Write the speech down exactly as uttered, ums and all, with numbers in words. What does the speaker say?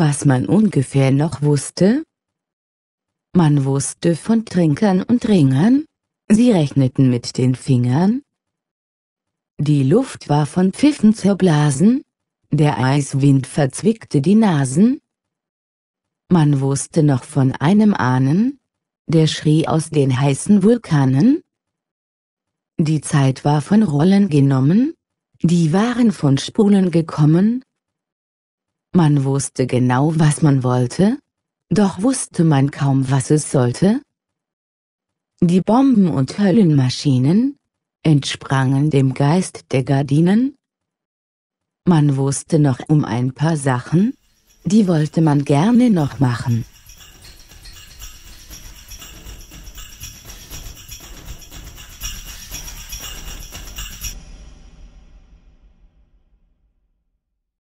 was man ungefähr noch wusste? Man wusste von Trinkern und Ringern, sie rechneten mit den Fingern. Die Luft war von Pfiffen zerblasen, der Eiswind verzwickte die Nasen. Man wusste noch von einem Ahnen, der schrie aus den heißen Vulkanen. Die Zeit war von Rollen genommen, die waren von Spulen gekommen. Man wusste genau, was man wollte, doch wusste man kaum, was es sollte. Die Bomben und Höllenmaschinen entsprangen dem Geist der Gardinen. Man wusste noch um ein paar Sachen, die wollte man gerne noch machen.